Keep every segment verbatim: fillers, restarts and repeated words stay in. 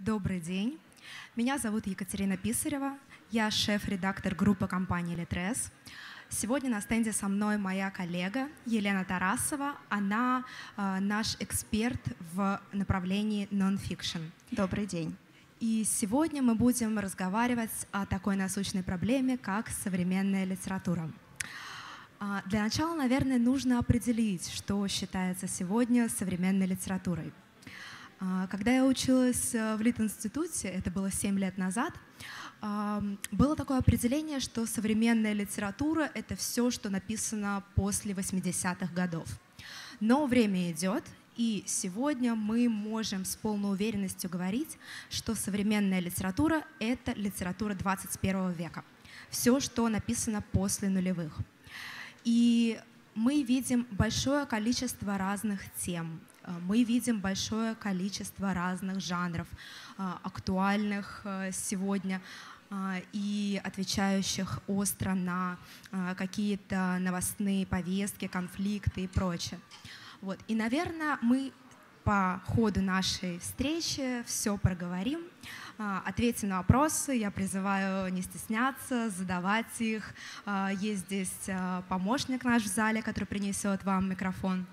Добрый день. Меня зовут Екатерина Писарева. Я шеф-редактор группы компании Litres. Сегодня на стенде со мной моя коллега Елена Тарасова. Она э, наш эксперт в направлении non-fiction. Добрый день. И сегодня мы будем разговаривать о такой насущной проблеме, как современная литература. Э, для начала, наверное, нужно определить, что считается сегодня современной литературой. Когда я училась в Лит-институте, это было семь лет назад, было такое определение, что современная литература — это все, что написано после восьмидесятых годов. Но время идет, и сегодня мы можем с полной уверенностью говорить, что современная литература — это литература двадцать первого века. Все, что написано после нулевых. И мы видим большое количество разных тем. Мы видим большое количество разных жанров, актуальных сегодня и отвечающих остро на какие-то новостные повестки, конфликты и прочее. Вот. И, наверное, мы по ходу нашей встречи все проговорим, ответим на вопросы. Я призываю не стесняться, задавать их. Есть здесь помощник наш в зале, который принесет вам микрофон.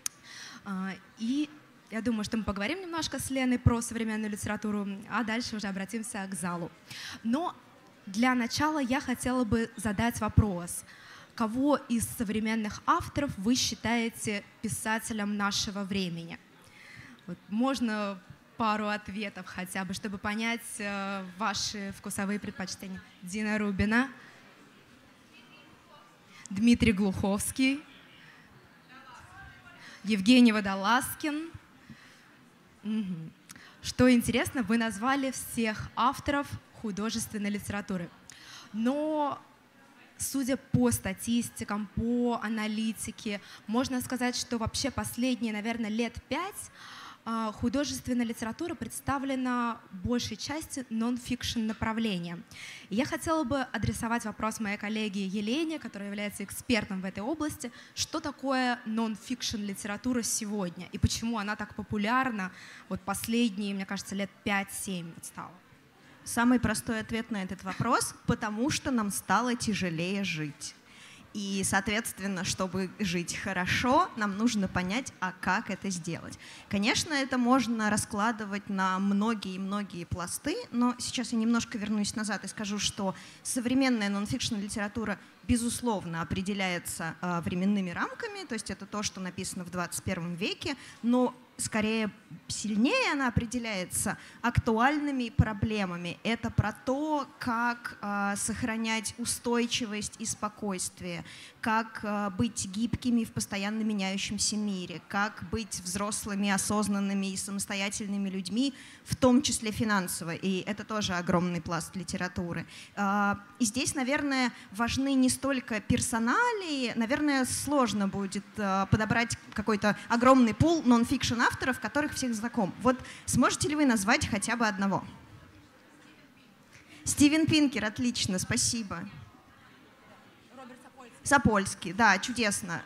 И я думаю, что мы поговорим немножко с Леной про современную литературу, а дальше уже обратимся к залу. Но для начала я хотела бы задать вопрос. Кого из современных авторов вы считаете писателем нашего времени? Вот можно пару ответов хотя бы, чтобы понять э, ваши вкусовые предпочтения. Дина Рубина, Дмитрий Глуховский, Евгений Водолазкин. Угу. Что интересно, вы назвали всех авторов художественной литературы. Но, судя по статистикам, по аналитике, можно сказать, что вообще последние, наверное, лет пять художественная литература представлена большей части нон-фикшн направлением. И я хотела бы адресовать вопрос моей коллеге Елене, которая является экспертом в этой области, что такое нон-фикшн литература сегодня и почему она так популярна вот последние, мне кажется, лет пять-семь вот стала. Самый простой ответ на этот вопрос — потому что нам стало тяжелее жить. И, соответственно, чтобы жить хорошо, нам нужно понять, а как это сделать. Конечно, это можно раскладывать на многие-многие пласты, но сейчас я немножко вернусь назад и скажу, что современная нон-фикшн литература, безусловно, определяется э, временными рамками, то есть это то, что написано в двадцать первом веке, но скорее сильнее она определяется актуальными проблемами. Это про то, как э, сохранять устойчивость и спокойствие, как э, быть гибкими в постоянно меняющемся мире, как быть взрослыми, осознанными и самостоятельными людьми, в том числе финансово. И это тоже огромный пласт литературы. Э, и здесь, наверное, важны не столько персоналии, наверное, сложно будет э, подобрать какой-то огромный пул нон-фикшн авторов, которых всех знаком. Вот сможете ли вы назвать хотя бы одного? Стивен Пинкер, отлично, спасибо. Роберт Сапольский. Сапольский, да, чудесно.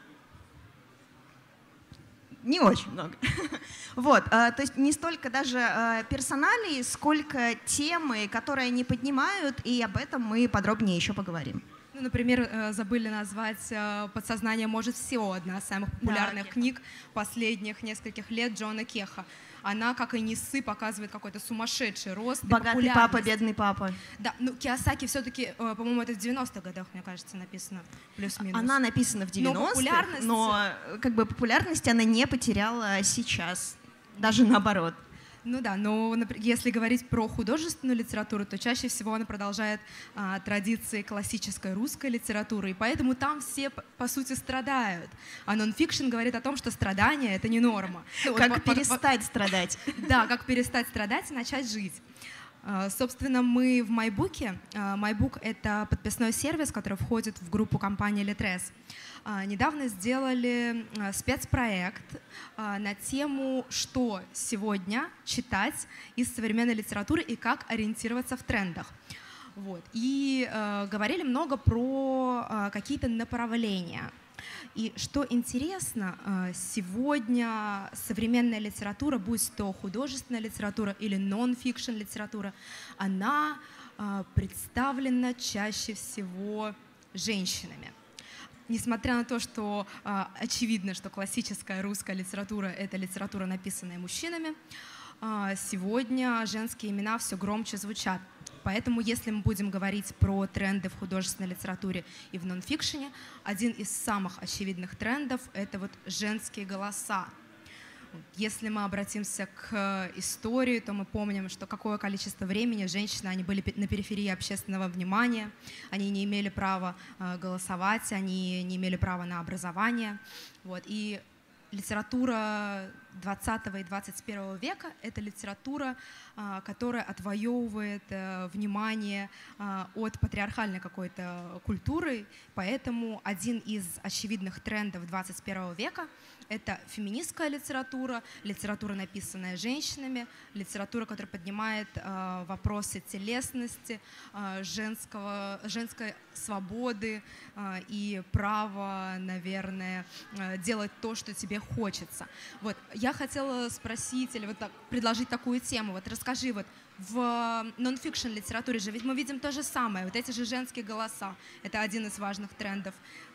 Не очень много. Вот, то есть не столько даже персоналей, сколько темы, которые они поднимают, и об этом мы подробнее еще поговорим. Ну, например, забыли назвать «Подсознание может все», одна из самых популярных да, книг последних нескольких лет Джона Кеха. Она, как и Нисы, показывает какой-то сумасшедший рост. Богатый папа, бедный папа. Да, ну Кийосаки все-таки, по-моему, это в девяностых годах, мне кажется, написано, плюс-минус. Она написана в девяностых, но, но как бы популярность она не потеряла сейчас, даже наоборот. Ну да, но если говорить про художественную литературу, то чаще всего она продолжает а, традиции классической русской литературы, и поэтому там все, по сути, страдают. А нон-фикшн говорит о том, что страдание — это не норма. Как вот, перестать по, страдать. Да, как перестать страдать и начать жить. Собственно, мы в MyBook. MyBook — это подписной сервис, который входит в группу компании Litres. Недавно сделали спецпроект на тему, что сегодня читать из современной литературы и как ориентироваться в трендах. Вот. И э, говорили много про э, какие-то направления. И что интересно, сегодня современная литература, будь то художественная литература или нон-фикшн литература, она представлена чаще всего женщинами. Несмотря на то, что очевидно, что классическая русская литература — это литература, написанная мужчинами, сегодня женские имена все громче звучат. Поэтому, если мы будем говорить про тренды в художественной литературе и в нонфикшене, один из самых очевидных трендов — это вот женские голоса. Если мы обратимся к истории, то мы помним, что какое количество времени женщины, они были на периферии общественного внимания, они не имели права голосовать, они не имели права на образование. Вот. И литература двадцатого и двадцать первого века — это литература, которая отвоевывает внимание от патриархальной какой-то культуры. Поэтому один из очевидных трендов двадцать первого века — это феминистская литература, литература, написанная женщинами, литература, которая поднимает вопросы телесности, женского, женской свободы и права, наверное, делать то, что тебе хочется. Вот. Я хотела спросить или вот так, предложить такую тему. Вот расскажи, вот в нон-фикшн литературе же ведь мы видим то же самое, вот эти же женские голоса. Это один из важных трендов.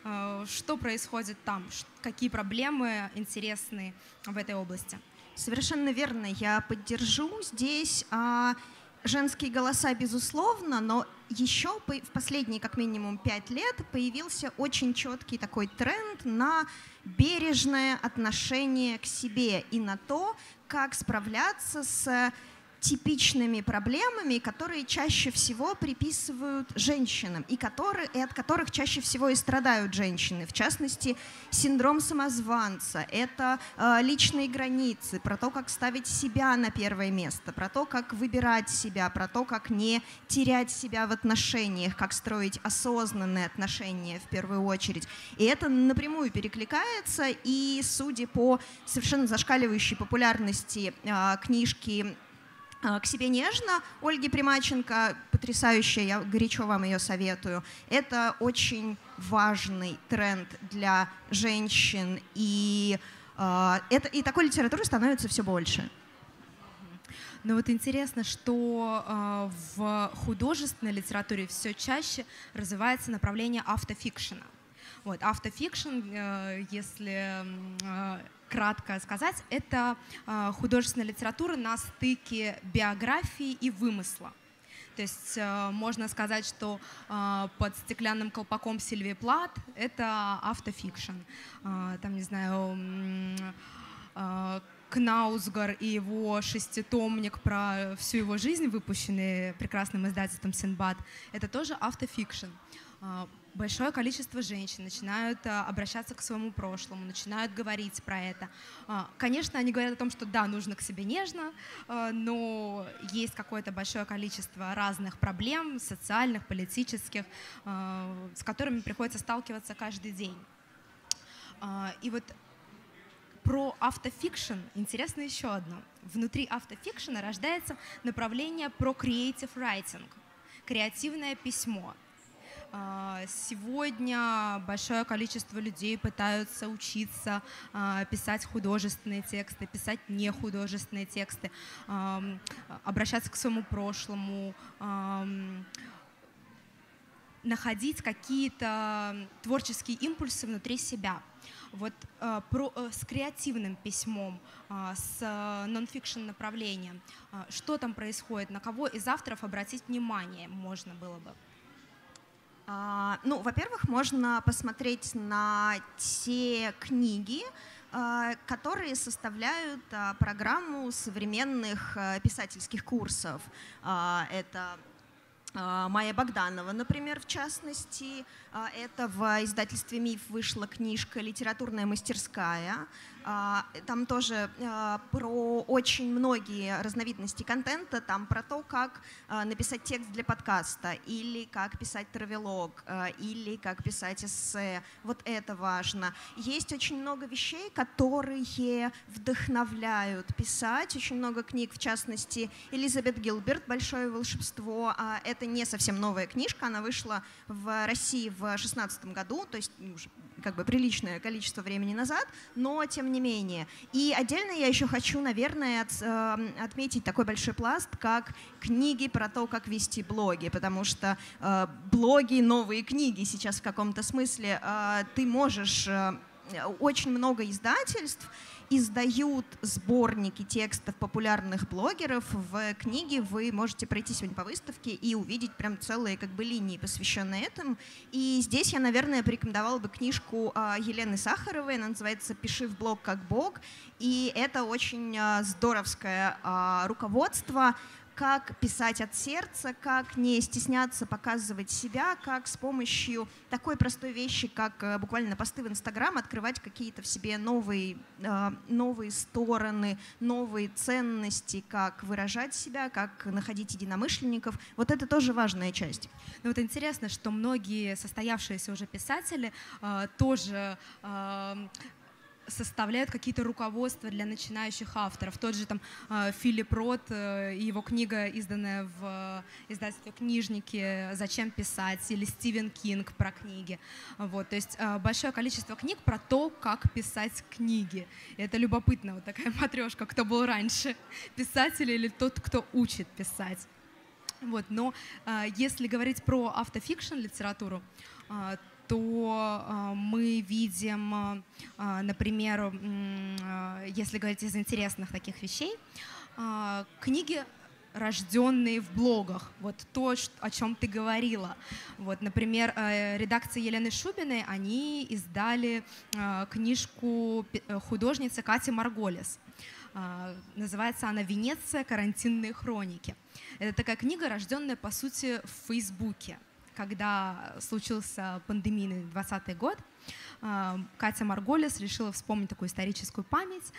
Что происходит там? Какие проблемы интересны в этой области? Совершенно верно, я поддержу здесь. А, женские голоса, безусловно, но еще в последние как минимум пять лет появился очень четкий такой тренд на бережное отношение к себе и на то, как справляться с типичными проблемами, которые чаще всего приписывают женщинам и, которые, и от которых чаще всего и страдают женщины. В частности, синдром самозванца, это э, личные границы, про то, как ставить себя на первое место, про то, как выбирать себя, про то, как не терять себя в отношениях, как строить осознанные отношения в первую очередь. И это напрямую перекликается, и, судя по совершенно зашкаливающей популярности э, книжки «К себе нежно» Ольги Примаченко, потрясающая, я горячо вам ее советую. Это очень важный тренд для женщин, и, э, это, и такой литературы становится все больше. Но вот интересно, что э, в художественной литературе все чаще развивается направление автофикшена. Вот, автофикшн, э, если э, кратко сказать, это э, художественная литература на стыке биографии и вымысла. То есть э, можно сказать, что э, под стеклянным колпаком Сильвии Плат это автофикшн. Э, там, не знаю, э, Кнаусгар и его шеститомник про всю его жизнь, выпущенный прекрасным издательством «Синдбад», это тоже автофикшн. Э, Большое количество женщин начинают обращаться к своему прошлому, начинают говорить про это. Конечно, они говорят о том, что да, нужно к себе нежно, но есть какое-то большое количество разных проблем, социальных, политических, с которыми приходится сталкиваться каждый день. И вот про автофикшн интересно еще одно. Внутри автофикшена рождается направление про creative writing, креативное письмо. Сегодня большое количество людей пытаются учиться писать художественные тексты, писать нехудожественные тексты, обращаться к своему прошлому, находить какие-то творческие импульсы внутри себя. Вот э, про, э, с креативным письмом, э, с э, нон-фикшн направлением, э, что там происходит, на кого из авторов обратить внимание можно было бы? А, ну, во-первых, можно посмотреть на те книги, э, которые составляют э, программу современных э, писательских курсов. Э, это Майя Богданова, например, в частности. Это в издательстве «Миф» вышла книжка «Литературная мастерская». Там тоже про очень многие разновидности контента, там про то, как написать текст для подкаста, или как писать травелог, или как писать эссе. Вот это важно. Есть очень много вещей, которые вдохновляют писать. Очень много книг, в частности, Элизабет Гилберт «Большое волшебство». Это не совсем новая книжка, она вышла в России в две тысячи шестнадцатом году, то есть уже как бы приличное количество времени назад, но тем не менее. И отдельно я еще хочу, наверное, от, э, отметить такой большой пласт, как книги про то, как вести блоги, потому что э, блоги — новые книги сейчас в каком-то смысле. Э, ты можешь... Э, очень много издательств издают сборники текстов популярных блогеров в книги. Вы можете пройти сегодня по выставке и увидеть прям целые как бы линии, посвященные этому. И здесь я, наверное, порекомендовала бы книжку Елены Сахаровой. Она называется «Пиши в блог как Бог». И это очень здоровское руководство, как писать от сердца, как не стесняться показывать себя, как с помощью такой простой вещи, как буквально посты в Инстаграм, открывать какие-то в себе новые, новые стороны, новые ценности, как выражать себя, как находить единомышленников. Вот это тоже важная часть. Ну вот интересно, что многие состоявшиеся уже писатели э, тоже э, составляют какие-то руководства для начинающих авторов. Тот же там э, Филипп Рот э, и его книга, изданная в э, издательстве «Книжники. Зачем писать», или Стивен Кинг про книги. Вот, то есть э, большое количество книг про то, как писать книги. И это любопытно, вот такая матрешка, кто был раньше, писатель или тот, кто учит писать. Вот, но э, если говорить про автофикшн литературу, э, то э, мы видим, э, например, э, если говорить из интересных таких вещей, э, книги, рожденные в блогах, вот то, о чем ты говорила. Вот, например, э, редакция Елены Шубиной, они издали э, книжку художницы Кати Марголис. Э, называется она «Венеция. Карантинные хроники». Это такая книга, рожденная, по сути, в Фейсбуке. Когда случился пандемийный двадцатый год, Катя Марголис решила вспомнить такую историческую память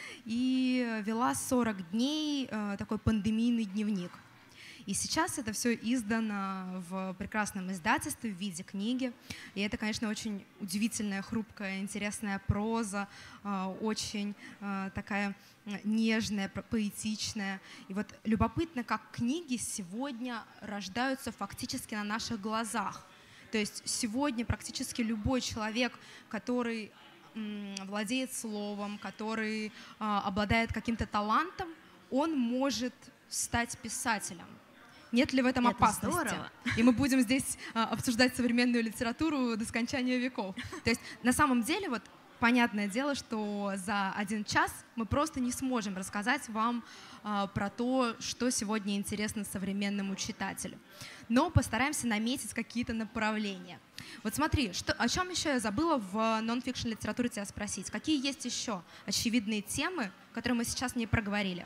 и вела сорок дней такой пандемийный дневник. И сейчас это все издано в прекрасном издательстве в виде книги. И это, конечно, очень удивительная, хрупкая, интересная проза, очень такая нежная, поэтичная. И вот любопытно, как книги сегодня рождаются фактически на наших глазах. То есть сегодня практически любой человек, который владеет словом, который обладает каким-то талантом, он может стать писателем. Нет ли в этом Это опасности? Здорово. И мы будем здесь а, обсуждать современную литературу до скончания веков. То есть на самом деле, вот, понятное дело, что за один час мы просто не сможем рассказать вам а, про то, что сегодня интересно современному читателю. Но постараемся наметить какие-то направления. Вот смотри, что, о чем еще я забыла в нон-фикшн литературе тебя спросить. Какие есть еще очевидные темы, которые мы сейчас не проговорили?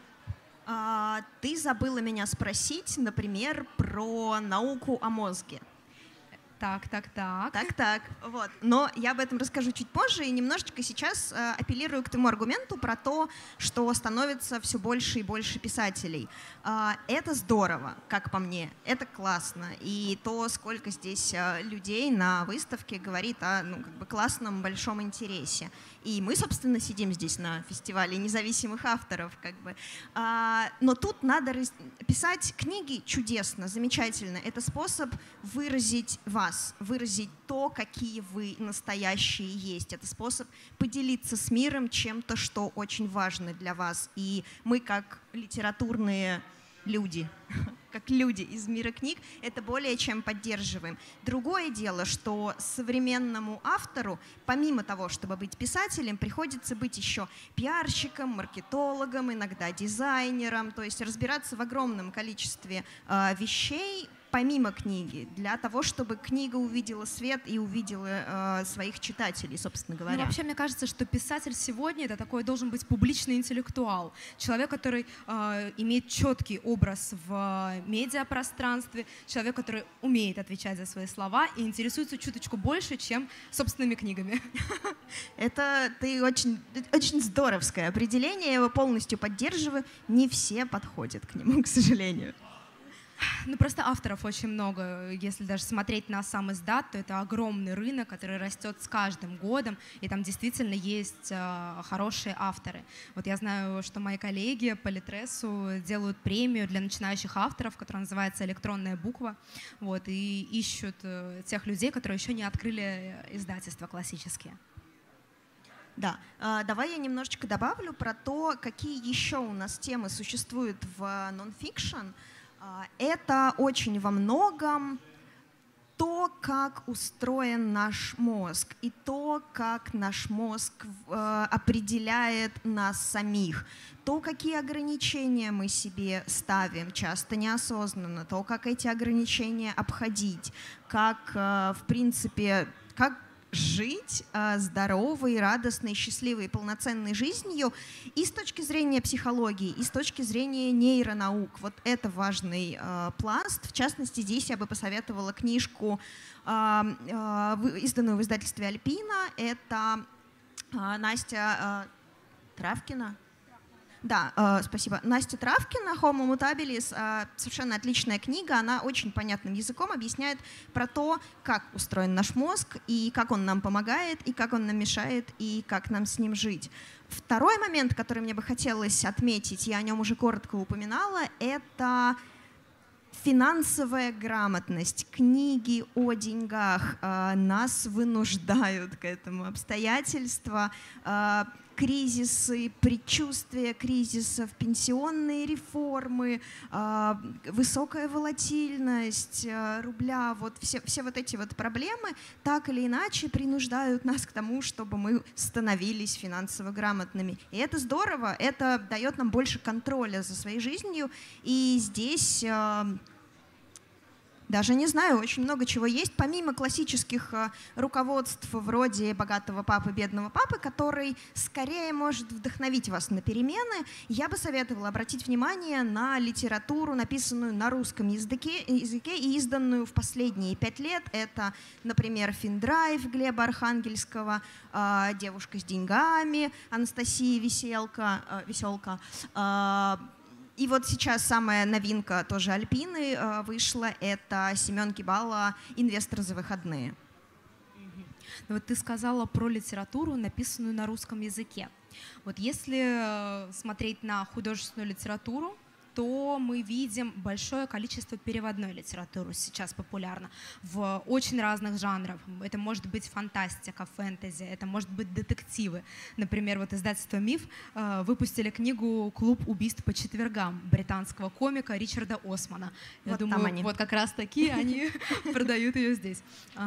А, ты забыла меня спросить, например, про науку о мозге. Так, так, так. Так, так. Вот. Но я об этом расскажу чуть позже и немножечко сейчас э, апеллирую к тому аргументу про то, что становится все больше и больше писателей. Э, это здорово, как по мне, это классно. И то, сколько здесь э, людей на выставке, говорит о ну, как бы классном большом интересе. И мы, собственно, сидим здесь на фестивале независимых авторов. Как бы. а, но тут надо раз... писать книги чудесно, замечательно. Это способ выразить вас, выразить то, какие вы настоящие есть. Это способ поделиться с миром чем-то, что очень важно для вас. И мы, как литературные люди, как люди из мира книг, это более чем поддерживаем. Другое дело, что современному автору, помимо того, чтобы быть писателем, приходится быть еще пиарщиком, маркетологом, иногда дизайнером, то есть разбираться в огромном количестве э, вещей, помимо книги, для того, чтобы книга увидела свет и увидела э, своих читателей, собственно говоря. Ну, вообще, мне кажется, что писатель сегодня это такой должен быть публичный интеллектуал, человек, который э, имеет четкий образ в медиапространстве, человек, который умеет отвечать за свои слова и интересуется чуточку больше, чем собственными книгами. Это ты очень, очень здоровское определение, я его полностью поддерживаю. Не все подходят к нему, к сожалению. Ну, просто авторов очень много. Если даже смотреть на сам издат, то это огромный рынок, который растет с каждым годом, и там действительно есть э, хорошие авторы. Вот я знаю, что мои коллеги по Литрессу делают премию для начинающих авторов, которая называется «Электронная буква», вот, и ищут э, тех людей, которые еще не открыли издательства классические. Да, давай я немножечко добавлю про то, какие еще у нас темы существуют в нон-фикшн. Это очень во многом то, как устроен наш мозг, и то, как наш мозг определяет нас самих, то, какие ограничения мы себе ставим, часто неосознанно, то, как эти ограничения обходить, как, в принципе, как жить здоровой, радостной, счастливой, полноценной жизнью и с точки зрения психологии, и с точки зрения нейронаук. Вот это важный э, пласт. В частности, здесь я бы посоветовала книжку, э, э, изданную в издательстве «Альпина». Это э, Настя э, Травкина. Да, э, спасибо. Настя Травкина, Homo mutabilis, э, совершенно отличная книга. Она очень понятным языком объясняет про то, как устроен наш мозг, и как он нам помогает, и как он нам мешает, и как нам с ним жить. Второй момент, который мне бы хотелось отметить, я о нем уже коротко упоминала, это финансовая грамотность. Книги о деньгах э, нас вынуждают к этому. Обстоятельства, э, кризисы, предчувствия кризисов, пенсионные реформы, высокая волатильность рубля, вот все, все вот эти вот проблемы так или иначе принуждают нас к тому, чтобы мы становились финансово грамотными. И это здорово, это дает нам больше контроля за своей жизнью. И здесь... Даже не знаю, очень много чего есть, помимо классических руководств вроде «Богатого папы, бедного папы», который скорее может вдохновить вас на перемены. Я бы советовала обратить внимание на литературу, написанную на русском языке, языке и изданную в последние пять лет. Это, например, «Финдрайв» Глеба Архангельского, «Девушка с деньгами» Анастасии Веселка, Веселка. И вот сейчас самая новинка тоже Альпины вышла, это Семен Кибала «Инвестор за выходные». Ну, вот ты сказала про литературу, написанную на русском языке. Вот если смотреть на художественную литературу, то мы видим большое количество переводной литературы сейчас популярно в очень разных жанрах. Это может быть фантастика, фэнтези, это может быть детективы. Например, вот издательство «Миф» выпустили книгу «Клуб убийств по четвергам» британского комика Ричарда Османа. Я вот думаю, там они. Вот как раз такие они продают ее здесь.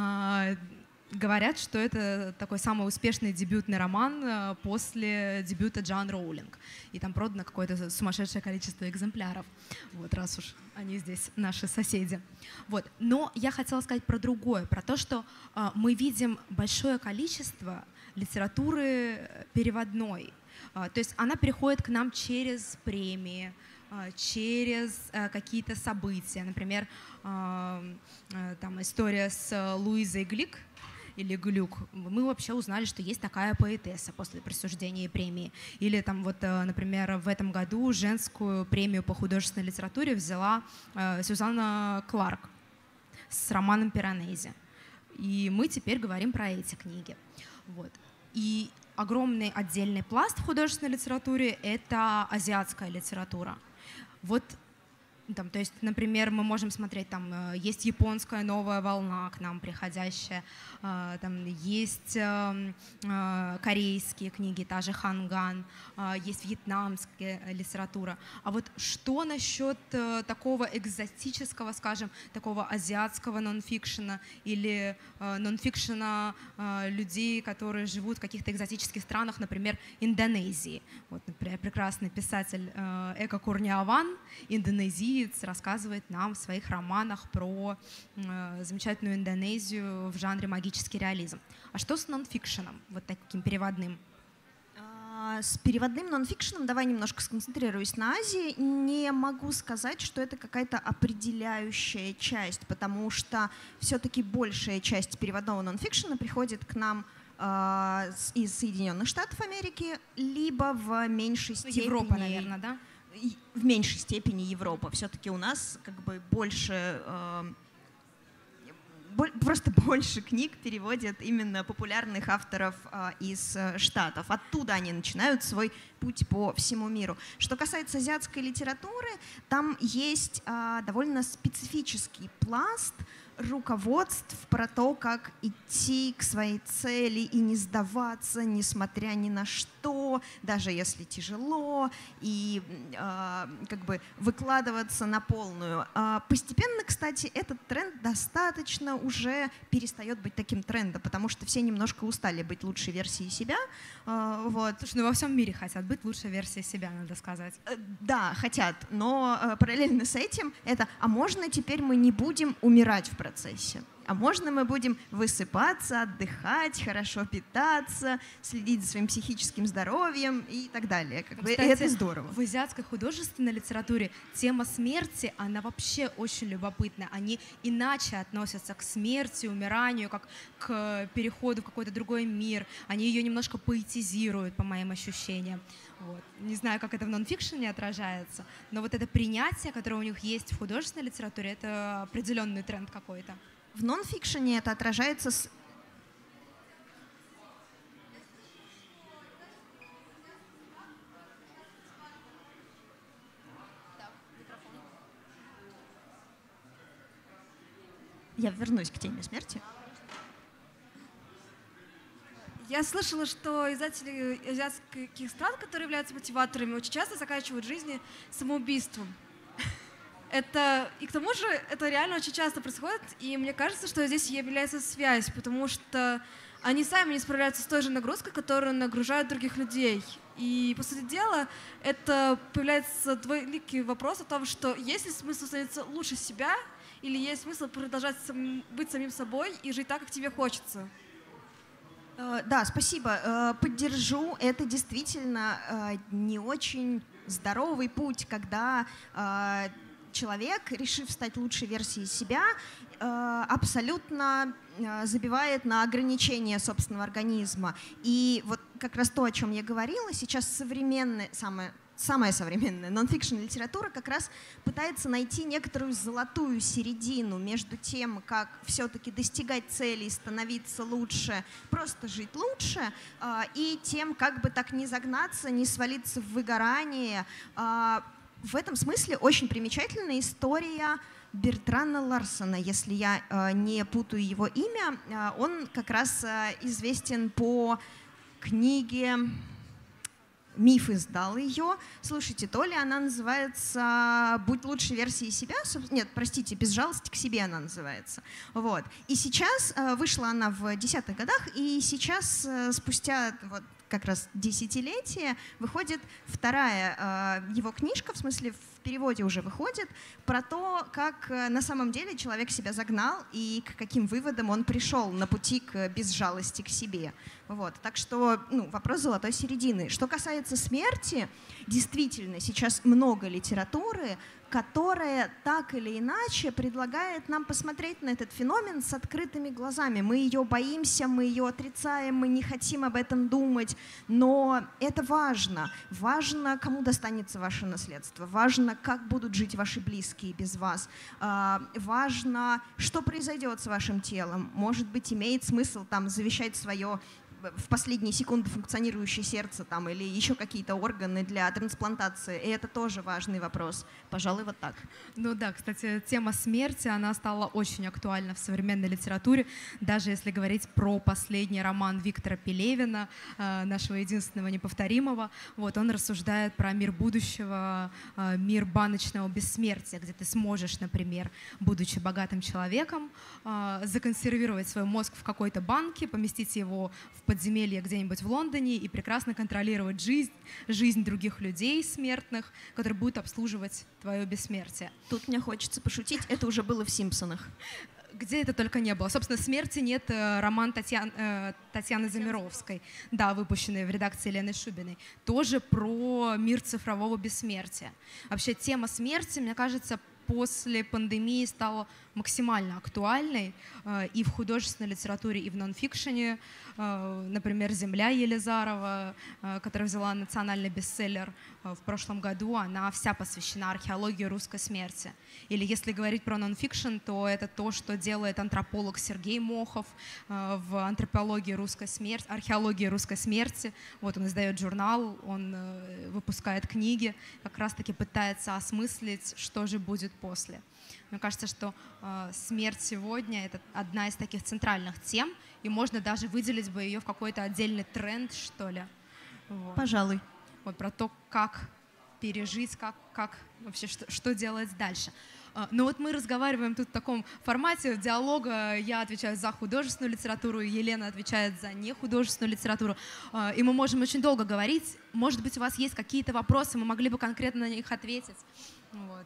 Говорят, что это такой самый успешный дебютный роман после дебюта Джоан Роулинг. И там продано какое-то сумасшедшее количество экземпляров, вот, раз уж они здесь наши соседи. Вот. Но я хотела сказать про другое, про то, что э, мы видим большое количество литературы переводной. Э, то есть она приходит к нам через премии, через э, какие-то события. Например, э, э, там история с Луизой Глик, или Глюк, мы вообще узнали, что есть такая поэтесса после присуждения премии. Или там вот, например, в этом году женскую премию по художественной литературе взяла э, Сюзанна Кларк с романом «Пиранези». И мы теперь говорим про эти книги. Вот. И огромный отдельный пласт в художественной литературе — это азиатская литература. Вот Там, то есть, например, мы можем смотреть, там есть японская новая волна к нам приходящая, там есть корейские книги, та же ханган, есть вьетнамская литература. А вот что насчет такого экзотического, скажем, такого азиатского нонфикшена или нонфикшена людей, которые живут в каких-то экзотических странах, например, Индонезии? Вот, например, прекрасный писатель Эко Курниаван, индонезиец, рассказывает нам в своих романах про э, замечательную Индонезию в жанре магический реализм. А что с нонфикшеном, вот таким переводным? С переводным нонфикшеном, давай немножко сконцентрируюсь на Азии, не могу сказать, что это какая-то определяющая часть, потому что все-таки большая часть переводного нонфикшена приходит к нам э, из Соединенных Штатов Америки, либо в меньшей степени... Европа, наверное, да? В меньшей степени Европа. Все-таки у нас как бы больше, э, просто больше книг переводят именно популярных авторов э, из Штатов. Оттуда они начинают свой путь по всему миру. Что касается азиатской литературы, там есть э, довольно специфический пласт руководств про то, как идти к своей цели и не сдаваться, несмотря ни на что, даже если тяжело, и э, как бы выкладываться на полную. А постепенно, кстати, этот тренд достаточно уже перестает быть таким трендом, потому что все немножко устали быть лучшей версией себя. Э, вот. Слушай, ну во всем мире хотят быть лучшей версией себя, надо сказать. Да, хотят, но э, параллельно с этим это, а можно теперь мы не будем умирать в процессе? А можно мы будем высыпаться, отдыхать, хорошо питаться, следить за своим психическим здоровьем и так далее. Как бы, Кстати, это здорово. В азиатской художественной литературе тема смерти, она вообще очень любопытна. Они иначе относятся к смерти, умиранию, как к переходу в какой-то другой мир. Они ее немножко поэтизируют, по моим ощущениям. Вот. Не знаю, как это в нонфикшене отражается, но вот это принятие, которое у них есть в художественной литературе, это определенный тренд какой-то. В нонфикшене это отражается с... Я вернусь к теме смерти. Я слышала, что издатели азиатских стран, которые являются мотиваторами, очень часто заканчивают жизни самоубийством. Это, и к тому же это реально очень часто происходит, и мне кажется, что здесь является связь, потому что они сами не справляются с той же нагрузкой, которую нагружают других людей. И, по сути дела, это появляется двоякий вопрос о том, что есть ли смысл становиться лучше себя, или есть смысл продолжать быть самим собой и жить так, как тебе хочется. Да, спасибо. Поддержу. Это действительно не очень здоровый путь, когда человек, решив стать лучшей версией себя, абсолютно забивает на ограничения собственного организма. И вот как раз то, о чем я говорила, сейчас современная, самая, самая современная нон-фикшн литература как раз пытается найти некоторую золотую середину между тем, как все-таки достигать целей, становиться лучше, просто жить лучше, и тем, как бы так не загнаться, не свалиться в выгорание. В этом смысле очень примечательная история Бертрана Ларсона, если я э, не путаю его имя. Э, он как раз э, известен по книге, Миф издал ее. Слушайте, то ли она называется «Будь лучшей версией себя», нет, простите, «Без жалости к себе» она называется. Вот. И сейчас, э, вышла она в десятых годах, и сейчас, э, спустя вот, как раз десятилетие, выходит вторая э, его книжка, в смысле в переводе уже выходит, про то, как э, на самом деле человек себя загнал и к каким выводам он пришел на пути к безжалости к себе. Вот. Так что ну, вопрос золотой середины. Что касается смерти, действительно, сейчас много литературы, которая так или иначе предлагает нам посмотреть на этот феномен с открытыми глазами. Мы ее боимся, мы ее отрицаем, мы не хотим об этом думать, но это важно. Важно, кому достанется ваше наследство, важно, как будут жить ваши близкие без вас, важно, что произойдет с вашим телом. Может быть, имеет смысл там завещать свое в последние секунды функционирующее сердце там, или еще какие-то органы для трансплантации. И это тоже важный вопрос. Пожалуй, вот так. Ну да, кстати, тема смерти, она стала очень актуальна в современной литературе. Даже если говорить про последний роман Виктора Пелевина, нашего единственного неповторимого, вот, он рассуждает про мир будущего, мир баночного бессмертия, где ты сможешь, например, будучи богатым человеком, законсервировать свой мозг в какой-то банке, поместить его в подземелье где-нибудь в Лондоне и прекрасно контролировать жизнь, жизнь других людей смертных, которые будут обслуживать твое бессмертие. Тут мне хочется пошутить, это уже было в «Симпсонах». Где это только не было. Собственно, «Смерти нет» роман Татьян, э, Татьяны Замировской, да, выпущенный в редакции Лены Шубиной, тоже про мир цифрового бессмертия. Вообще тема смерти, мне кажется, после пандемии стала максимально актуальной э, и в художественной литературе, и в нонфикшене. Э, например, «Земля» Елизарова, э, которая взяла национальный бестселлер в прошлом году, она вся посвящена археологии русской смерти. Или если говорить про нонфикшн, то это то, что делает антрополог Сергей Мохов в антропологии русской смерти, археологии русской смерти. Вот он издает журнал, он выпускает книги, как раз-таки пытается осмыслить, что же будет после. Мне кажется, что э, смерть сегодня — это одна из таких центральных тем, и можно даже выделить бы ее в какой-то отдельный тренд, что ли. Вот. Пожалуй. Вот про то, как пережить, как, как вообще, что, что делать дальше. Э, но вот мы разговариваем тут в таком формате диалога. Я отвечаю за художественную литературу, Елена отвечает за нехудожественную литературу. Э, и мы можем очень долго говорить. Может быть, у вас есть какие-то вопросы, мы могли бы конкретно на них ответить. Вот.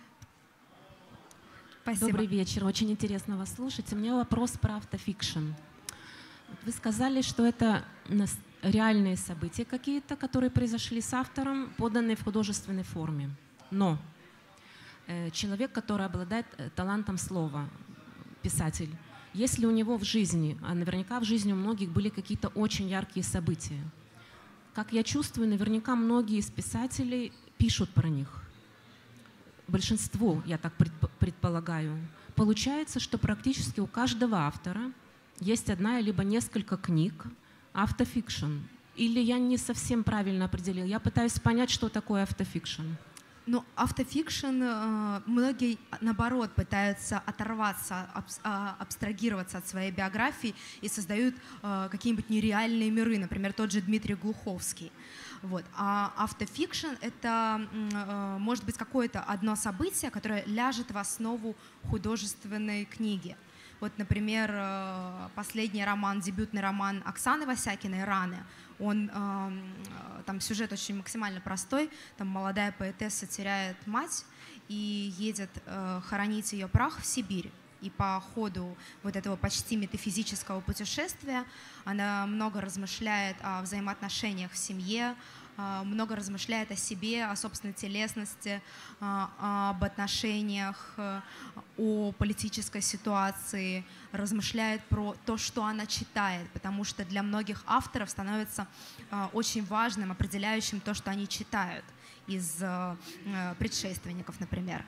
Спасибо. Добрый вечер, очень интересно вас слушать. У меня вопрос про автофикшн. Вы сказали, что это реальные события какие-то, которые произошли с автором, поданные в художественной форме. Но э, человек, который обладает талантом слова, писатель, если у него в жизни, а наверняка в жизни у многих были какие-то очень яркие события, как я чувствую, наверняка многие из писателей пишут про них. Большинство, я так предполагаю. Получается, что практически у каждого автора есть одна либо несколько книг автофикшн. Или я не совсем правильно определила. Я пытаюсь понять, что такое автофикшн. Ну, автофикшн, многие, наоборот, пытаются оторваться, абстрагироваться от своей биографии и создают какие-нибудь нереальные миры, например, тот же Дмитрий Глуховский. Вот. А автофикшн — это может быть какое-то одно событие, которое ляжет в основу художественной книги. Вот, например, последний роман, дебютный роман Оксаны Васякиной «Раны». Он, там сюжет очень максимально простой. Там молодая поэтесса теряет мать и едет хоронить ее прах в Сибирь. И по ходу вот этого почти метафизического путешествия она много размышляет о взаимоотношениях в семье, много размышляет о себе, о собственной телесности, об отношениях, о политической ситуации, размышляет про то, что она читает, потому что для многих авторов становится очень важным, определяющим то, что они читают из предшественников, например.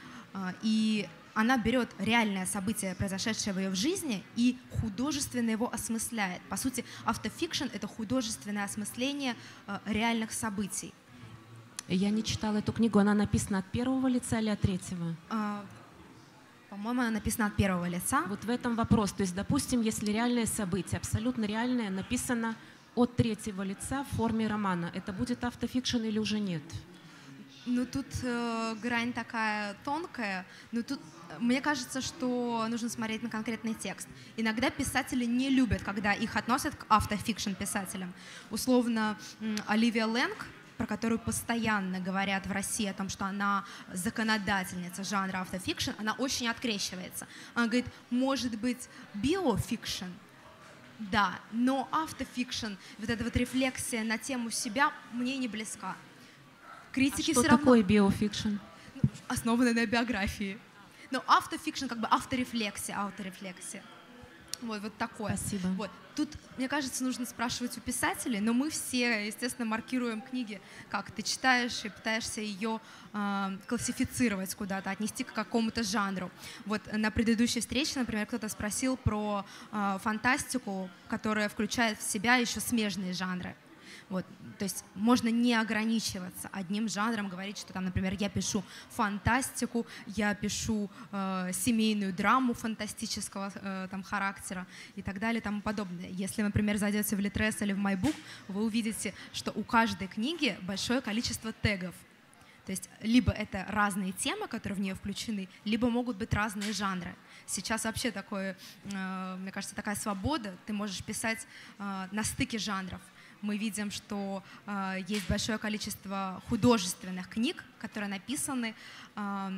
И она берет реальное событие, произошедшее в ее жизни, и художественно его осмысляет. По сути, автофикшн — это художественное осмысление э, реальных событий. Я не читала эту книгу. Она написана от первого лица или от третьего? А, по-моему, она написана от первого лица. Вот в этом вопрос. То есть, допустим, если реальное событие, абсолютно реальное, написано от третьего лица в форме романа, это будет автофикшн или уже нет? Ну, тут э, грань такая тонкая, но тут мне кажется, что нужно смотреть на конкретный текст. Иногда писатели не любят, когда их относят к автофикшн-писателям. Условно, Оливия Лэнг, про которую постоянно говорят в России о том, что она законодательница жанра автофикшн, она очень открещивается. Она говорит, может быть, биофикшн? Да, но автофикшн, вот эта вот рефлексия на тему себя мне не близка. Критики а что все такое равно... биофикшн? Основанное на биографии. Но автофикшн, как бы авторефлексия, авторефлексия. Вот, вот такое. Спасибо. Вот. Тут, мне кажется, нужно спрашивать у писателей, но мы все, естественно, маркируем книги, как ты читаешь, и пытаешься ее э, классифицировать куда-то, отнести к какому-то жанру. Вот на предыдущей встрече, например, кто-то спросил про э, фантастику, которая включает в себя еще смежные жанры. Вот, то есть можно не ограничиваться одним жанром, говорить, что там, например, я пишу фантастику, я пишу э, семейную драму фантастического э, там, характера и так далее и тому подобное. Если, например, зайдете в Литрес или в MyBook, вы увидите, что у каждой книги большое количество тегов. То есть либо это разные темы, которые в нее включены, либо могут быть разные жанры. Сейчас вообще такое, э, мне кажется, такая свобода, ты можешь писать э, на стыке жанров. Мы видим, что э, есть большое количество художественных книг, которые написаны э,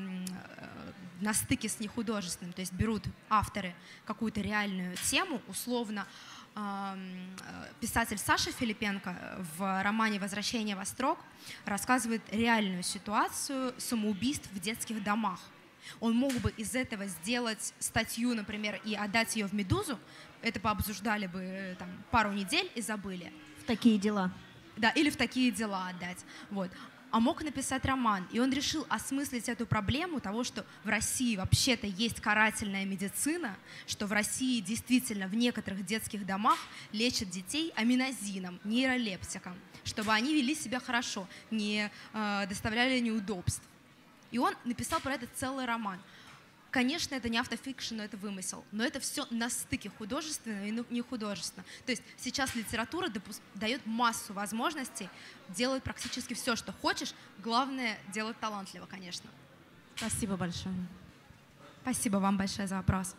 на стыке с нехудожественным. То есть берут авторы какую-то реальную тему, условно. Э, писатель Саша Филипенко в романе «Возвращение в Острог» рассказывает реальную ситуацию самоубийств в детских домах. Он мог бы из этого сделать статью, например, и отдать ее в «Медузу». Это пообсуждали бы там, пару недель и забыли. Такие дела. Да, или в такие дела отдать. Вот. а мог написать роман. И он решил осмыслить эту проблему того, что в России вообще-то есть карательная медицина, что в России действительно в некоторых детских домах лечат детей аминозином, нейролептиком, чтобы они вели себя хорошо, не э, доставляли неудобств. И он написал про это целый роман. Конечно, это не автофикшн, но это вымысел. Но это все на стыке художественного и не художественного. То есть сейчас литература дает массу возможностей делать практически все, что хочешь. Главное — делать талантливо, конечно. Спасибо большое. Спасибо вам большое за вопрос.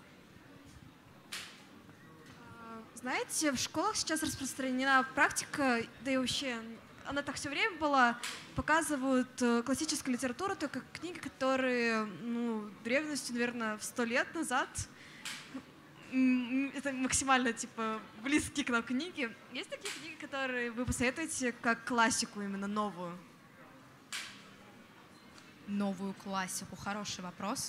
Знаете, в школах сейчас распространена практика, да и вообще она так все время была, показывают классическую литературу, только книги, которые, ну, древностью, наверное, в сто лет назад, это максимально, типа, близкие к нам книги. Есть такие книги, которые вы посоветуете как классику, именно новую? Новую классику. Хороший вопрос.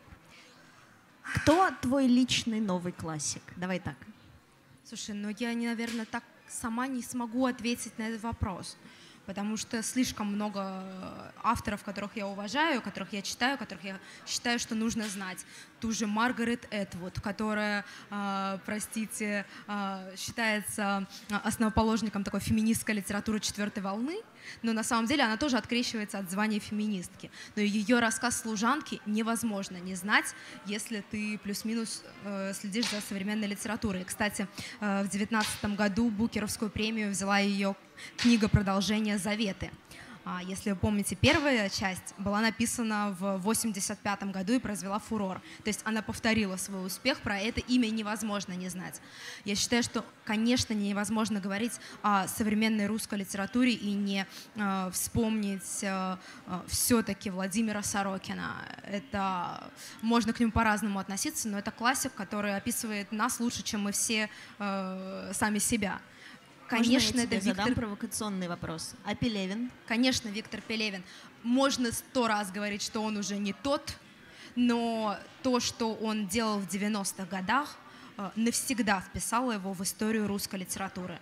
Кто твой личный новый классик? Давай так. Слушай, ну я, наверное, так сама не смогу ответить на этот вопрос, потому что слишком много авторов, которых я уважаю, которых я читаю, которых я считаю, что нужно знать. Ту же Маргарет Этвуд, которая, э, простите, э, считается основоположником такой феминистской литературы четвертой волны, но на самом деле она тоже открещивается от звания феминистки. Но ее рассказ «Служанки» невозможно не знать, если ты плюс-минус э, следишь за современной литературой. И, кстати, э, в девятнадцатом году Букеровскую премию взяла ее книга «Продолжение Заветы». Если вы помните, первая часть была написана в восемьдесят пятом году и произвела фурор. То есть она повторила свой успех, про это имя невозможно не знать. Я считаю, что, конечно, невозможно говорить о современной русской литературе и не э, вспомнить э, э, все-таки Владимира Сорокина. Это, можно к нему по-разному относиться, но это классик, который описывает нас лучше, чем мы все э, сами себя. Конечно, это Виктор... задам провокационный вопрос. А Пелевин? Конечно, Виктор Пелевин. Можно сто раз говорить, что он уже не тот, но то, что он делал в девяностых годах, навсегда вписало его в историю русской литературы.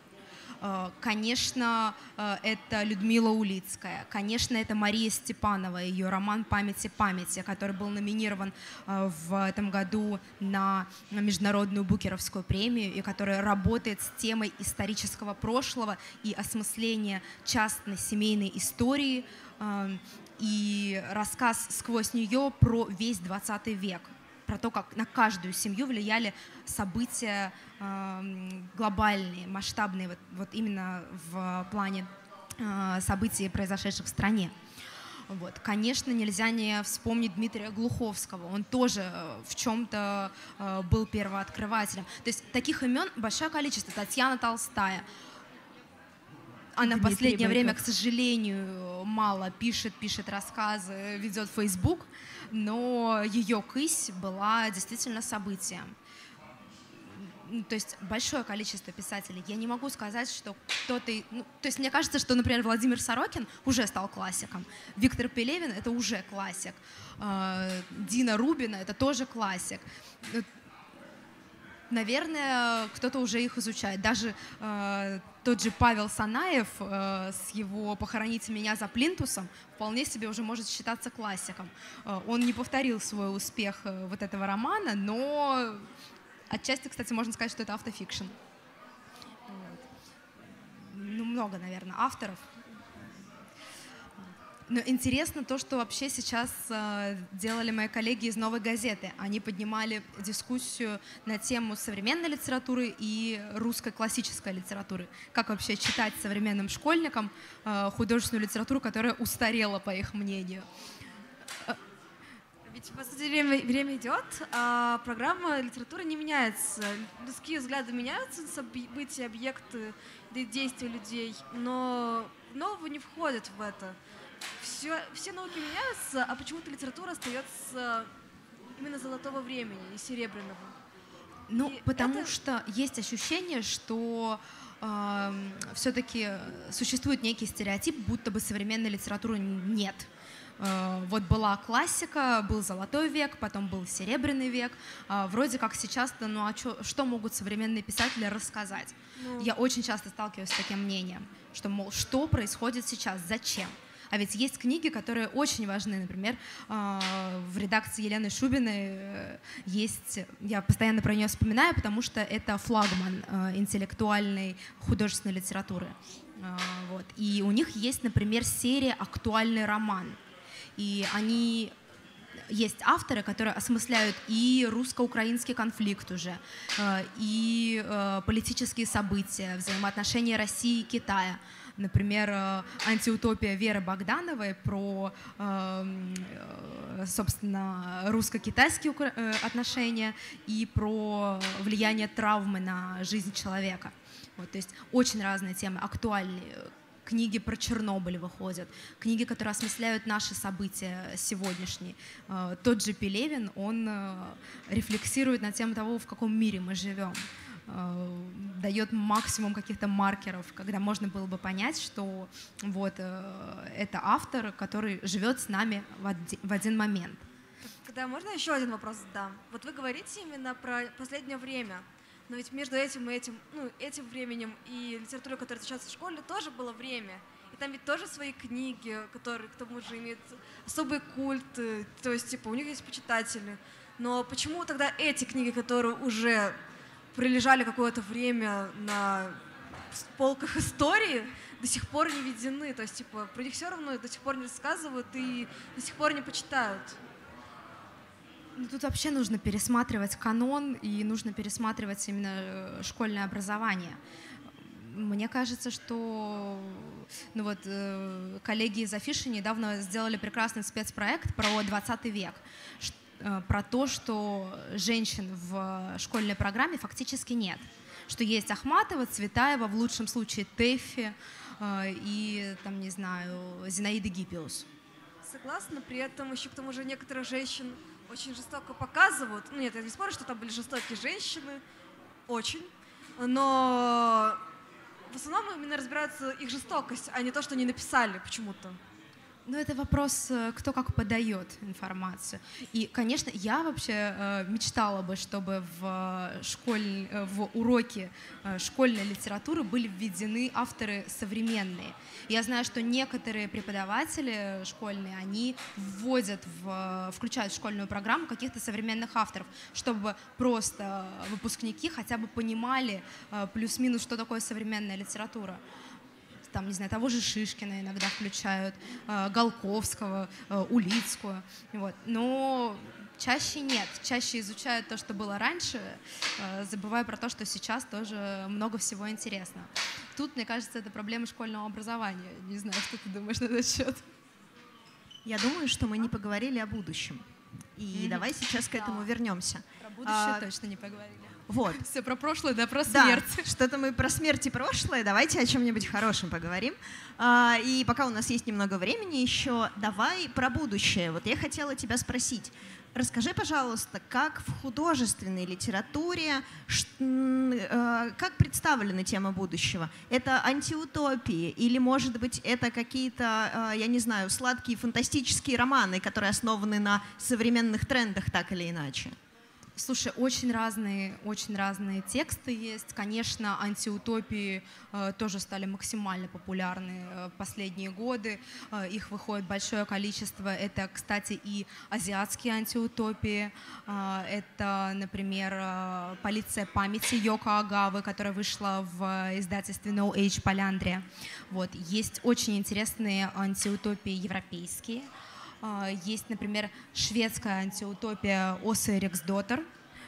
Конечно, это Людмила Улицкая, конечно, это Мария Степанова, ее роман «Памяти памяти», который был номинирован в этом году на международную Букеровскую премию и который работает с темой исторического прошлого и осмысления частной семейной истории и рассказ сквозь нее про весь двадцатый век. Про то, как на каждую семью влияли события э, глобальные, масштабные, вот, вот именно в плане э, событий, произошедших в стране. Вот. Конечно, нельзя не вспомнить Дмитрия Глуховского. Он тоже в чем-то э, был первооткрывателем. То есть таких имен большое количество. Татьяна Толстая. Она в последнее время, к сожалению, мало пишет, пишет рассказы, ведет Facebook, но ее «Кысь» была действительно событием. То есть большое количество писателей. Я не могу сказать, что кто-то... Ну, то есть мне кажется, что, например, Владимир Сорокин уже стал классиком. Виктор Пелевин — это уже классик. Дина Рубина — это тоже классик. Наверное, кто-то уже их изучает. Даже э, тот же Павел Санаев э, с его «Похороните меня за плинтусом» вполне себе уже может считаться классиком. Э, он не повторил свой успех э, вот этого романа, но отчасти, кстати, можно сказать, что это автофикшн. Вот. Ну, много, наверное, авторов. Но интересно то, что вообще сейчас э, делали мои коллеги из «Новой газеты». Они поднимали дискуссию на тему современной литературы и русской классической литературы. Как вообще читать современным школьникам э, художественную литературу, которая устарела, по их мнению. Ведь в последнее время, время идет, а программа литературы не меняется. Людские взгляды меняются, события, объекты, действия людей, но нового не входит в это. Все, все науки меняются, а почему-то литература остается именно золотого времени и серебряного. Ну, и потому это... что есть ощущение, что э, все-таки существует некий стереотип, будто бы современной литературы нет. Э, вот была классика, был золотой век, потом был серебряный век. Э, вроде как сейчас-то, ну а чё, что могут современные писатели рассказать? Ну... Я очень часто сталкиваюсь с таким мнением, что, мол, что происходит сейчас, зачем? А ведь есть книги, которые очень важны. Например, в редакции Елены Шубиной есть, я постоянно про нее вспоминаю, потому что это флагман интеллектуальной художественной литературы. Вот. И у них есть, например, серия «Актуальный роман». И они... Есть авторы, которые осмысляют и русско-украинский конфликт уже, и политические события, взаимоотношения России и Китая. Например, антиутопия Веры Богдановой про, собственно, русско-китайские отношения и про влияние травмы на жизнь человека. Вот, то есть очень разные темы, актуальные. Книги про Чернобыль выходят, книги, которые осмысляют наши события сегодняшние. Тот же Пелевин, он рефлексирует на тему того, в каком мире мы живем, дает максимум каких-то маркеров, когда можно было бы понять, что вот это автор, который живет с нами в один момент. Тогда можно еще один вопрос задам? Вот вы говорите именно про последнее время. Но ведь между этим и этим, ну, этим временем и литературой, которая изучается в школе, тоже было время. И там ведь тоже свои книги, которые к тому же имеют особый культ, то есть типа у них есть почитатели. Но почему тогда эти книги, которые уже пролежали какое-то время на полках истории, до сих пор не введены? То есть типа про них все равно до сих пор не рассказывают и до сих пор не почитают. Ну, тут вообще нужно пересматривать канон и нужно пересматривать именно школьное образование. Мне кажется, что ну вот, коллеги из Афиши недавно сделали прекрасный спецпроект про двадцатый век, про то, что женщин в школьной программе фактически нет. Что есть Ахматова, Цветаева, в лучшем случае Тэффи и, там, не знаю, Зинаида Гиппиус. Согласна, при этом еще к тому же некоторых женщин очень жестоко показывают. Ну нет, я не спорю, что там были жестокие женщины, очень, но в основном именно разбирается их жестокость, а не то, что они написали почему-то. Ну, это вопрос, кто как подает информацию. И, конечно, я вообще мечтала бы, чтобы в, школь... в уроки школьной литературы были введены авторы современные. Я знаю, что некоторые преподаватели школьные, они вводят, в... включают в школьную программу каких-то современных авторов, чтобы просто выпускники хотя бы понимали плюс-минус, что такое современная литература. Там, не знаю, того же Шишкина иногда включают, э, Голковского, э, Улицкую. Вот. Но чаще нет. Чаще изучают то, что было раньше, э, забывая про то, что сейчас тоже много всего интересного. Тут, мне кажется, это проблема школьного образования. Не знаю, что ты думаешь на этот счет. Я думаю, что мы не поговорили о будущем. И mm-hmm. давай сейчас к этому да. вернемся. Про будущее а, точно не поговорили. Вот. Все про прошлое, да про смерть. Да, что-то мы про смерть и прошлое. Давайте о чем-нибудь хорошем поговорим. А, и пока у нас есть немного времени еще, давай про будущее. Вот я хотела тебя спросить. Расскажи, пожалуйста, как в художественной литературе, как представлена тема будущего? Это антиутопии или, может быть, это какие-то, я не знаю, сладкие фантастические романы, которые основаны на современных трендах так или иначе? Слушай, очень разные, очень разные тексты есть. Конечно, антиутопии э, тоже стали максимально популярны э, в последние годы. Э, их выходит большое количество. Это, кстати, и азиатские антиутопии. Э, это, например, э, «Полиция памяти» Йоко Агавы, которая вышла в издательстве No Age Поляндрия. Вот. Есть очень интересные антиутопии европейские. Есть, например, шведская антиутопия Åsa Eriksdotter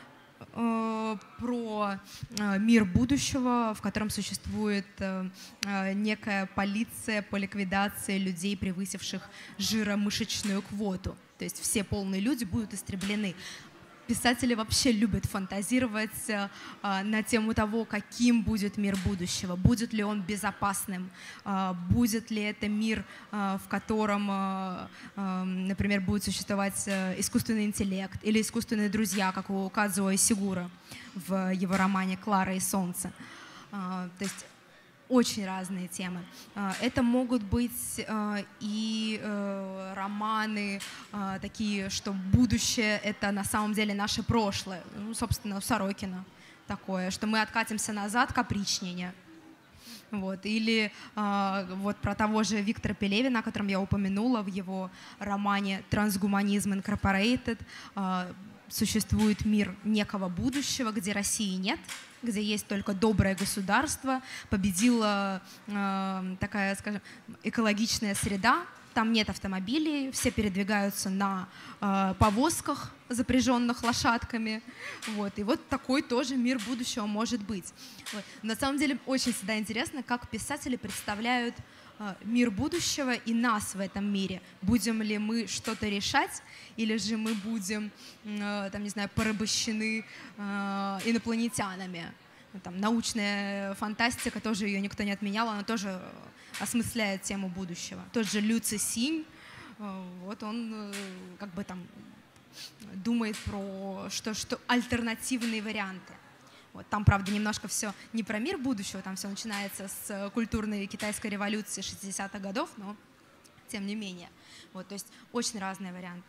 про мир будущего, в котором существует некая полиция по ликвидации людей, превысивших жиромышечную квоту. То есть все полные люди будут истреблены. Писатели вообще любят фантазировать э, на тему того, каким будет мир будущего, будет ли он безопасным, э, будет ли это мир, э, в котором, э, э, например, будет существовать э, искусственный интеллект или искусственные друзья, как у Казуо Исигуро в его романе «Клара и солнце». Э, то есть очень разные темы. Это могут быть и романы такие, что будущее — это на самом деле наше прошлое. Ну, собственно, у Сорокина такое, что мы откатимся назад к опричнине. Вот. Или э, вот про того же Виктора Пелевина, о котором я упомянула в его романе «Трансгуманизм Инкорпорейтед». Э, существует мир некого будущего, где России нет, где есть только доброе государство, победила э, такая, скажем, экологичная среда, там нет автомобилей, все передвигаются на э, повозках, запряженных лошадками. Вот. И вот такой тоже мир будущего может быть. Вот. На самом деле очень всегда интересно, как писатели представляют э, мир будущего и нас в этом мире. Будем ли мы что-то решать, или же мы будем, э, там, не знаю, порабощены э, инопланетянами. Там, научная фантастика, тоже ее никто не отменял, она тоже осмысляет тему будущего. Тот же Лю Цисинь, вот он как бы там думает про что, что альтернативные варианты. Вот, там, правда, немножко все не про мир будущего, там все начинается с культурной китайской революции шестидесятых годов, но тем не менее. Вот, то есть очень разные варианты.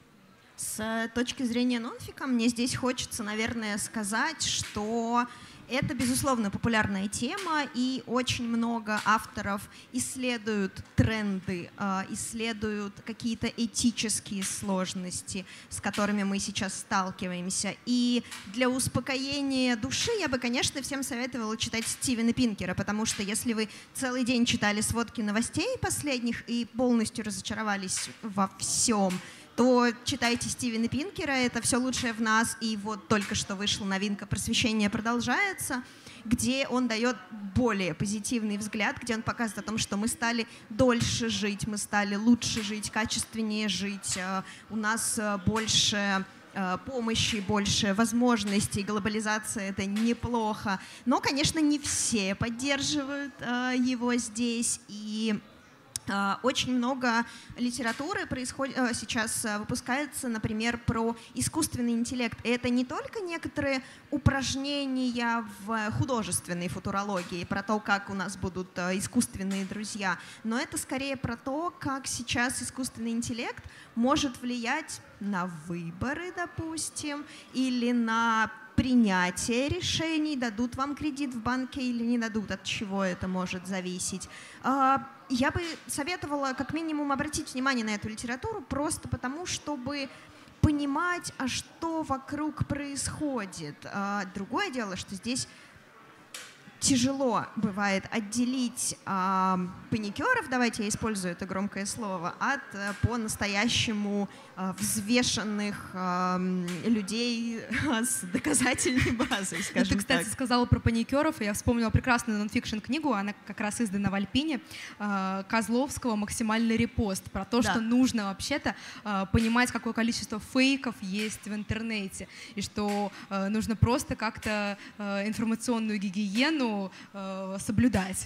С точки зрения нонфика мне здесь хочется, наверное, сказать, что это, безусловно, популярная тема, и очень много авторов исследуют тренды, исследуют какие-то этические сложности, с которыми мы сейчас сталкиваемся. И для успокоения души я бы, конечно, всем советовала читать Стивена Пинкера, потому что если вы целый день читали сводки новостей последних и полностью разочаровались во всем, то читайте Стивена Пинкера, это «Все лучшее в нас», и вот только что вышла новинка «Просвещение продолжается», где он дает более позитивный взгляд, где он показывает о том, что мы стали дольше жить, мы стали лучше жить, качественнее жить, у нас больше помощи, больше возможностей, глобализация — это неплохо. Но, конечно, не все поддерживают его здесь, и очень много литературы происходит, сейчас выпускается, например, про искусственный интеллект. И это не только некоторые упражнения в художественной футурологии, про то, как у нас будут искусственные друзья, но это скорее про то, как сейчас искусственный интеллект может влиять на выборы, допустим, или на принятие решений, дадут вам кредит в банке или не дадут, от чего это может зависеть. Я бы советовала как минимум обратить внимание на эту литературу просто потому, чтобы понимать, а что вокруг происходит. Другое дело, что здесь тяжело бывает отделить а, паникеров, давайте я использую это громкое слово, от а, по-настоящему а, взвешенных а, людей а, с доказательной базой, скажем Ты, кстати, так. сказала про паникеров, и я вспомнила прекрасную нонфикшн книгу, она как раз издана в Альпине, а, Козловского «Максимальный репост», про то, Да. что нужно вообще-то а, понимать, какое количество фейков есть в интернете, и что а, нужно просто как-то а, информационную гигиену соблюдать.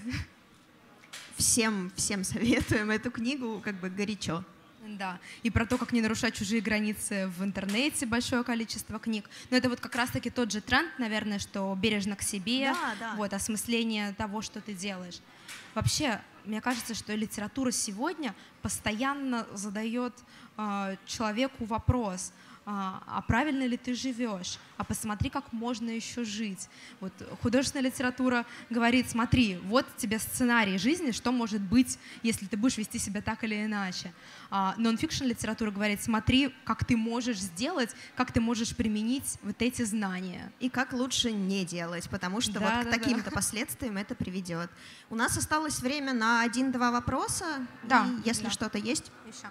Всем, всем советуем эту книгу как бы горячо. Да, и про то, как не нарушать чужие границы в интернете, большое количество книг. Но это вот как раз-таки тот же тренд, наверное, что бережно к себе, Да, да. вот, осмысление того, что ты делаешь. Вообще, мне кажется, что литература сегодня постоянно задает э, человеку вопрос, а, а правильно ли ты живешь, а посмотри, как можно еще жить. Вот художественная литература говорит, смотри, вот тебе сценарий жизни, что может быть, если ты будешь вести себя так или иначе. А нон-фикшн литература говорит, смотри, как ты можешь сделать, как ты можешь применить вот эти знания. И как лучше не делать, потому что Да, вот да, к да. таким-то последствиям это приведет. У нас осталось время на один-два вопроса. Да, И если да. что-то есть. Еще.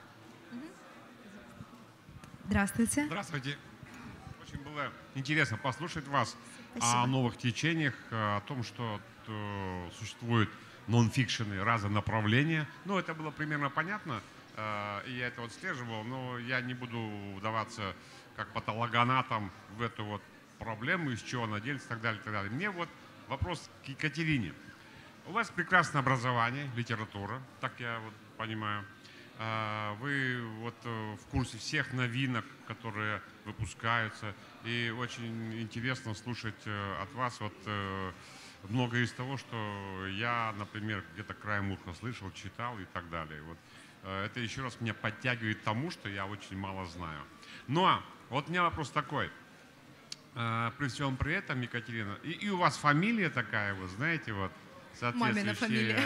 Здравствуйте. Здравствуйте. Очень было интересно послушать вас Спасибо. о новых течениях, о том, что э, существуют нон-фикшены, разные направления. Ну, это было примерно понятно, э, и я это вот отслеживал, но я не буду вдаваться как патологоанатом в эту вот проблему, из чего она делится и так далее, и так далее. Мне вот вопрос к Екатерине. У вас прекрасное образование, литература, так я вот понимаю. Вы вот в курсе всех новинок, которые выпускаются, и очень интересно слушать от вас вот многое из того, что я, например, где-то краем уха слышал, читал и так далее. Вот это еще раз меня подтягивает к тому, что я очень мало знаю. Но вот у меня вопрос такой. При всем при этом, Екатерина, и, и у вас фамилия такая, вот знаете, вот Мамина фамилия.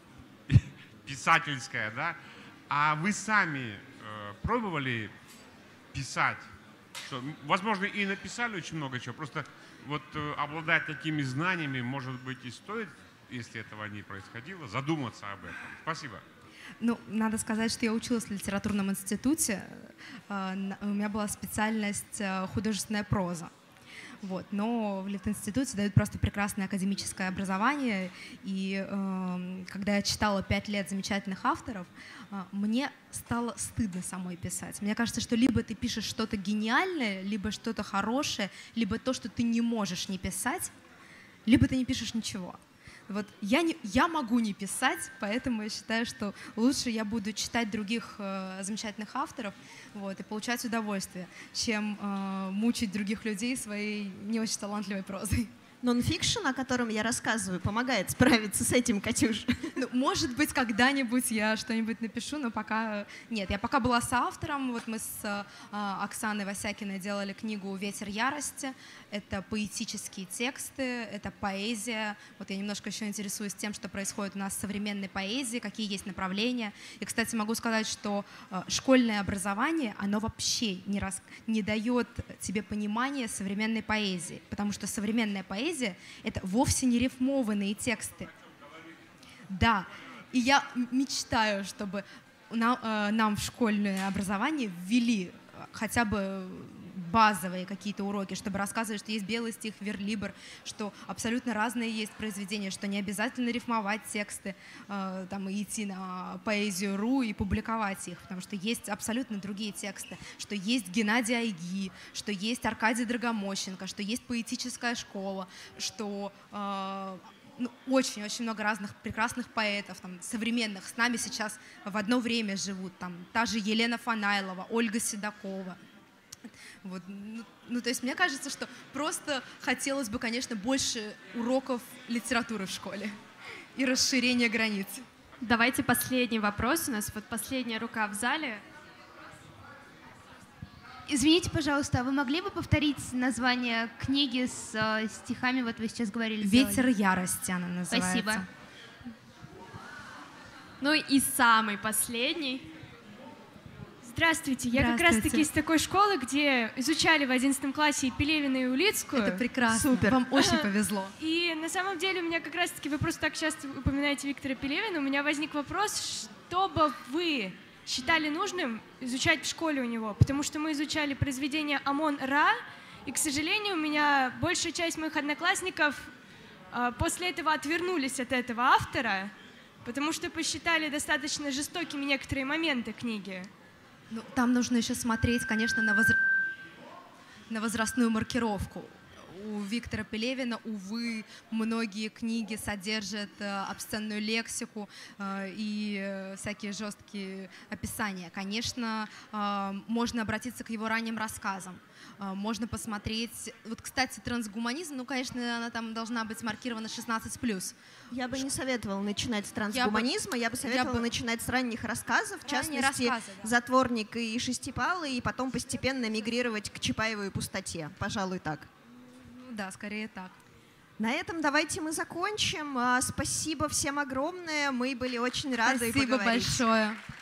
Писательская, да? А вы сами э, пробовали писать? Что, возможно, и написали очень много чего, просто вот э, обладать такими знаниями, может быть, и стоит, если этого не происходило, задуматься об этом. Спасибо. Ну, надо сказать, что я училась в литературном институте. У меня была специальность художественная проза. Вот. Но в Литинституте дают просто прекрасное академическое образование. И э, когда я читала пять лет замечательных авторов, э, мне стало стыдно самой писать. Мне кажется, что либо ты пишешь что-то гениальное, либо что-то хорошее, либо то, что ты не можешь не писать, либо ты не пишешь ничего. Вот я, не, я могу не писать, поэтому я считаю, что лучше я буду читать других э, замечательных авторов, вот, и получать удовольствие, чем э, мучить других людей своей не очень талантливой прозой. Нонфикшн, о котором я рассказываю, помогает справиться с этим, Катюш. Ну, может быть, когда-нибудь я что-нибудь напишу, но пока нет. Я пока была соавтором. Вот мы с э, Оксаной Васякиной делали книгу «Ветер ярости». Это поэтические тексты, это поэзия. Вот я немножко еще интересуюсь тем, что происходит у нас в современной поэзии, какие есть направления. И, кстати, могу сказать, что э, школьное образование, оно вообще не, рас... не дает тебе понимания современной поэзии, потому что современная поэзия — это вовсе не рифмованные тексты. Да, и я мечтаю, чтобы нам, э, нам в школьное образование ввели хотя бы базовые какие-то уроки, чтобы рассказывать, что есть белый стих, верлибр, что абсолютно разные есть произведения, что не обязательно рифмовать тексты, э, там, и идти на поэзию ру и публиковать их, потому что есть абсолютно другие тексты, что есть Геннадий Айги, что есть Аркадий Драгомощенко, что есть поэтическая школа, что э, ну, очень-очень много разных прекрасных поэтов, там, современных, с нами сейчас в одно время живут, там, та же Елена Фанайлова, Ольга Седокова. Вот. Ну, ну, то есть мне кажется, что просто хотелось бы, конечно, больше уроков литературы в школе и расширения границ. Давайте последний вопрос. У нас вот последняя рука в зале. Извините, пожалуйста, а вы могли бы повторить название книги с э, стихами, вот вы сейчас говорили? «Ветер ярости» она называется. Спасибо. Ну и самый последний. Здравствуйте, я как раз-таки из такой школы, где изучали в одиннадцатом классе и Пелевина, и Улицкую. Это прекрасно, Супер. Вам очень повезло. И на самом деле у меня как раз-таки, вы просто так часто упоминаете Виктора Пелевина, у меня возник вопрос, что бы вы считали нужным изучать в школе у него, потому что мы изучали произведение Амон-Ra, и, к сожалению, у меня большая часть моих одноклассников э, после этого отвернулись от этого автора, потому что посчитали достаточно жестокими некоторые моменты книги. Ну, там нужно еще смотреть, конечно, на, возра... на возрастную маркировку. У Виктора Пелевина, увы, многие книги содержат э, обсценную лексику э, и э, всякие жесткие описания. Конечно, э, можно обратиться к его ранним рассказам. Э, можно посмотреть... Вот, кстати, трансгуманизм, ну, конечно, она там должна быть маркирована шестнадцать плюс. Я бы не советовала начинать с трансгуманизма, я бы, я бы советовала я бы... начинать с ранних рассказов, в частности, рассказы, да. «Затворник» и «Шестипалый», и потом постепенно мигрировать к Чапаеву и «Пустоте». Пожалуй, так. Да, скорее так. На этом давайте мы закончим. Спасибо всем огромное. Мы были очень рады Спасибо поговорить. большое.